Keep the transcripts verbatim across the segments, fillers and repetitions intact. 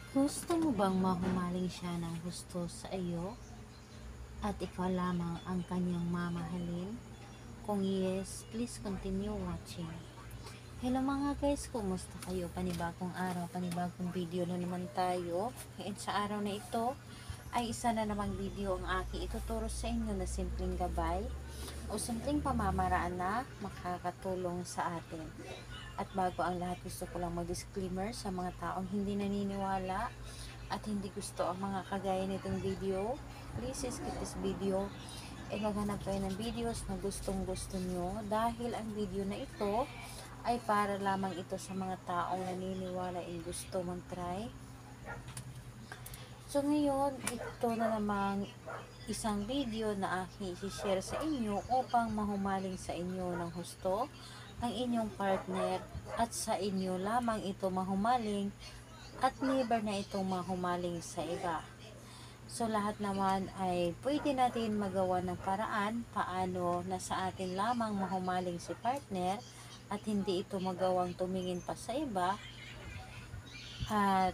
Gusto mo bang mahumaling siya ng husto sa iyo at ikaw lamang ang kanyang mamahalin? Kung yes, please continue watching. Hello mga guys, kumusta kayo? Panibagong araw, panibagong video na naman tayo. And sa araw na ito ay isa na namang video ang aking ituturo sa inyo na simpleng gabay o simpleng pamamaraan na makakatulong sa atin. At bago ang lahat, gusto ko lang mag-disclaimer sa mga taong hindi naniniwala at hindi gusto ang mga kagaya nitong video. Please skip this video and maghanap kayo ng videos na gustong gusto nyo, dahil ang video na ito ay para lamang ito sa mga taong naniniwala and gusto mag-try. So ngayon, ito na namang isang video na aking i-share sa inyo upang mahumaling sa inyo ng husto ang inyong partner at sa inyo lamang ito mahumaling at never na itong mahumaling sa iba. So lahat naman ay pwede natin magawa ng paraan paano na sa atin lamang mahumaling si partner at hindi ito magawang tumingin pa sa iba at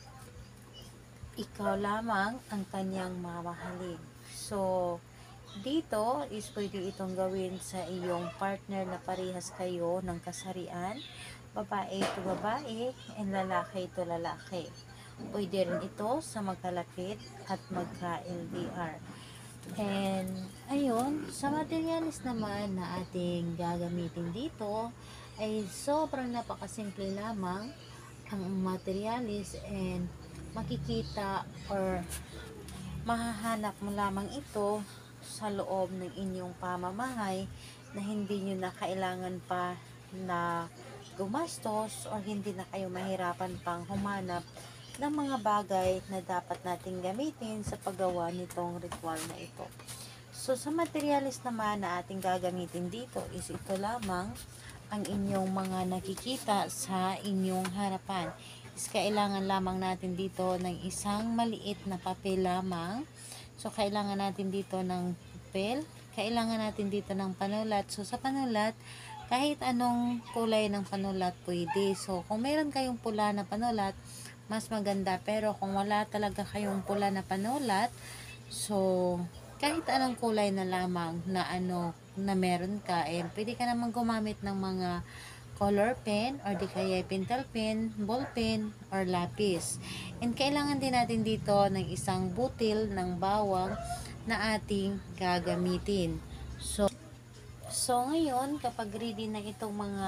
ikaw lamang ang kanyang mamahalin. So dito is pwede itong gawin sa iyong partner na parehas kayo ng kasarian, babae to babae and lalaki to lalaki. Pwede rin ito sa magkalapit at magka-L D R. And ayun, sa materialis naman na ating gagamitin dito ay sobrang napakasimple lamang ang materialis, and makikita or mahahanap mo lamang ito sa loob ng inyong pamamahay na hindi nyo na kailangan pa na gumastos or hindi na kayo mahirapan pang humanap ng mga bagay na dapat nating gamitin sa paggawa nitong ritual na ito. So sa materialis naman na ating gagamitin dito is ito lamang ang inyong mga nakikita sa inyong harapan. Is kailangan lamang natin dito ng isang maliit na papel lamang. So, kailangan natin dito ng papel. Kailangan natin dito ng panulat. So, sa panulat, kahit anong kulay ng panulat pwede. So, kung meron kayong pula na panulat, mas maganda. Pero, kung wala talaga kayong pula na panulat, so, kahit anong kulay na lamang na ano, na meron ka, eh, pwede ka naman gumamit ng mga color pen or di kaya pentel pen, ball pen, or lapis. And kailangan din natin dito ng isang butil ng bawang na ating gagamitin. So, so ngayon, kapag ready na itong mga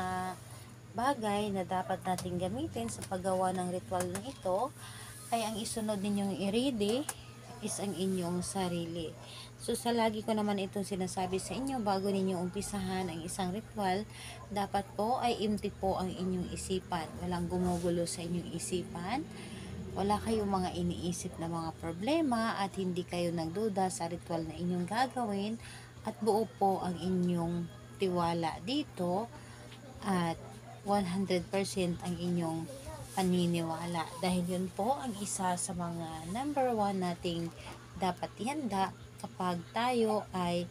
bagay na dapat nating gamitin sa paggawa ng ritual na ito, ay ang isunod ninyong i-ready is ang inyong sarili. So sa lagi ko naman itong sinasabi sa inyo, bago ninyo umpisahan ang isang ritual, dapat po ay empty po ang inyong isipan. Walang gumugulo sa inyong isipan. Wala kayong mga iniisip na mga problema at hindi kayo nagduda sa ritual na inyong gagawin, at buo po ang inyong tiwala dito at one hundred percent ang inyong paniniwala, dahil yun po ang isa sa mga number one nating dapat ihanda kapag tayo ay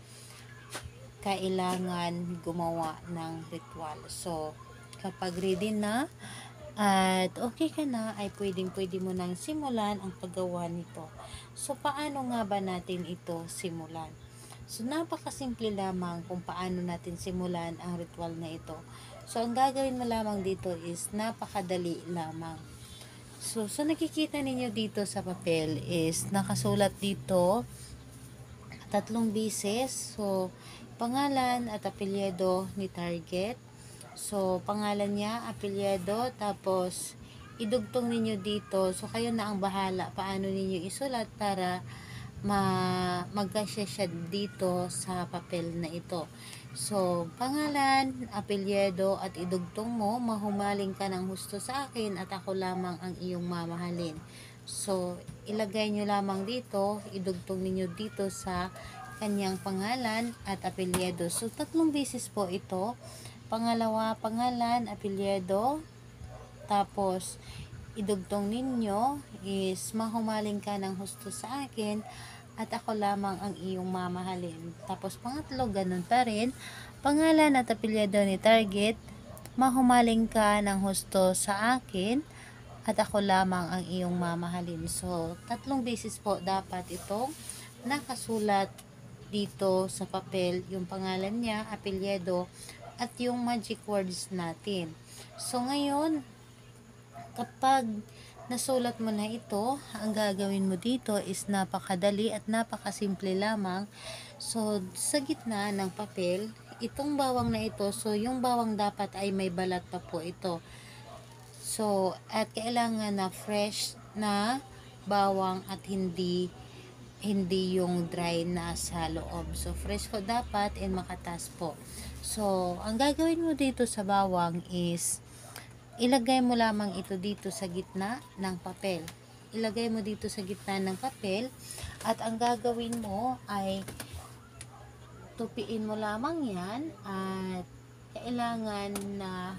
kailangan gumawa ng ritual. So, kapag ready na at okay ka na, ay pwedeng pwede mo nang simulan ang paggawa nito. So, paano nga ba natin ito simulan? So, napakasimple lamang kung paano natin simulan ang ritual na ito. So, ang gagawin mo lamang dito is napakadali lamang. So, so nakikita ninyo dito sa papel is nakasulat dito tatlong beses. So, pangalan at apelyido ni target. So, pangalan niya, apelyido, tapos idugtong ninyo dito. So, kayo na ang bahala paano ninyo isulat para ma magkasya siya dito sa papel na ito. So, pangalan, apelyido at idugtong mo, mahumaling ka ng husto sa akin at ako lamang ang iyong mamahalin. So, ilagay nyo lamang dito, idugtong ninyo dito sa kanyang pangalan at apelyido. So, tatlong beses po ito. Pangalawa, pangalan, apelyido, tapos idugtong ninyo is mahumaling ka ng husto sa akin at ako lamang ang iyong mamahalin. Tapos pangatlo, ganun pa rin. Pangalan at apelyido ni target, mahumaling ka ng husto sa akin at ako lamang ang iyong mamahalin. So, tatlong beses po dapat itong nakasulat dito sa papel, yung pangalan niya, apelyido, at yung magic words natin. So, ngayon, kapag nasulat mo na ito, ang gagawin mo dito is napakadali at napakasimple lamang. So, sa gitna ng papel, itong bawang na ito, so yung bawang dapat ay may balat pa po ito. So, at kailangan na fresh na bawang at hindi hindi yung dry na sa loob. So, fresh po dapat and makatas po. So, ang gagawin mo dito sa bawang is ilagay mo lamang ito dito sa gitna ng papel. Ilagay mo dito sa gitna ng papel at ang gagawin mo ay tupiin mo lamang yan at kailangan na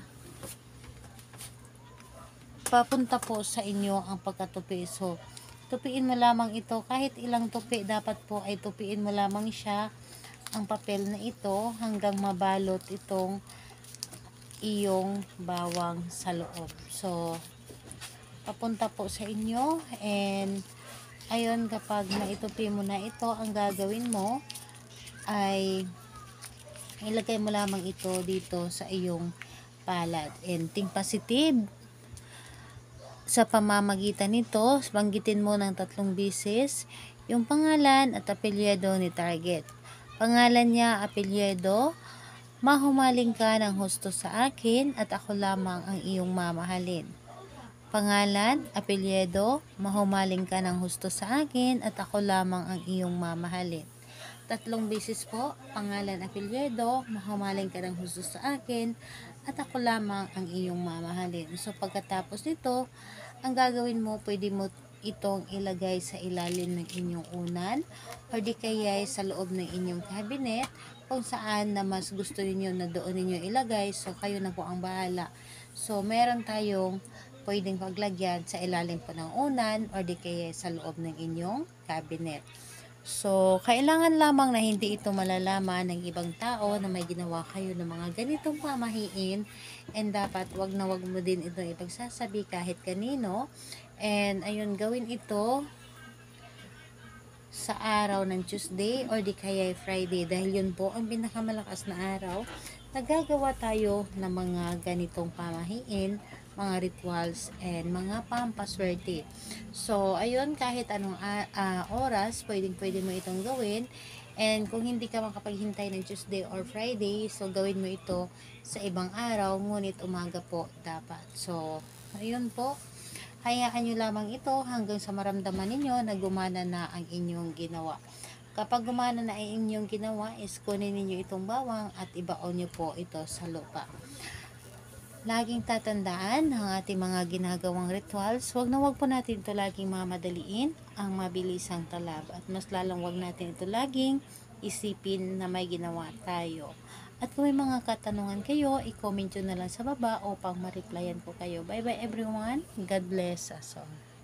papunta po sa inyo ang pagkatupi. So, tupiin mo lamang ito. Kahit ilang tupi, dapat po ay tupiin mo lamang siya, ang papel na ito, hanggang mabalot itong iyong bawang sa loob. So, papunta po sa inyo. And, ayun, kapag naitupi mo na ito, ang gagawin mo ay ilagay mo lamang ito dito sa iyong palad. And, think positive. Sa pamamagitan nito, banggitin mo ng tatlong beses yung pangalan at apelyido ni target. Pangalan niya, apelyido, mahumaling ka ng husto sa akin at ako lamang ang iyong mamahalin. Pangalan, apelyido, mahumaling ka ng husto sa akin at ako lamang ang iyong mamahalin. Tatlong beses po, pangalan, apelyido, mahumaling ka ng husto sa akin at ako lamang ang iyong mamahalin. So, pagkatapos nito, ang gagawin mo, pwede mo itong ilagay sa ilalim ng inyong unan o di kaya sa loob ng inyong cabinet kung saan na mas gusto niyo na doon niyo ilagay. So, kayo na po ang bahala. So, meron tayong pwedeng paglagyan sa ilalim po ng unan o di kaya sa loob ng inyong cabinet. So, kailangan lamang na hindi ito malalaman ng ibang tao na may ginawa kayo ng mga ganitong pamahiin, and dapat wag na wag mo din ito ipagsasabi kahit kanino. And ayun, gawin ito sa araw ng Tuesday or di kaya Friday dahil yun po ang pinakamalakas na araw. Nagagawa tayo ng mga ganitong pamahiin, mga rituals, and mga pampaswerte. So, ayun, kahit anong uh, uh, oras, pwedeng pwede mo itong gawin. And kung hindi ka makapaghintay ng Tuesday or Friday, so gawin mo ito sa ibang araw, ngunit umaga po dapat. So, ayun po. Hayaan nyo lamang ito hanggang sa maramdaman ninyo na gumana na ang inyong ginawa. Kapag gumana na ang inyong ginawa, is kunin ninyo itong bawang at ibaon nyo po ito sa lupa. Laging tatandaan ang ating mga ginagawang rituals. Huwag na huwag po natin ito laging mamadaliin ang mabilisang talab. At mas lalong huwag natin ito laging isipin na may ginawa tayo. At kung may mga katanungan kayo, i-comment nyo na lang sa baba upang ma-replyan ko kayo. Bye bye everyone. God bless us all.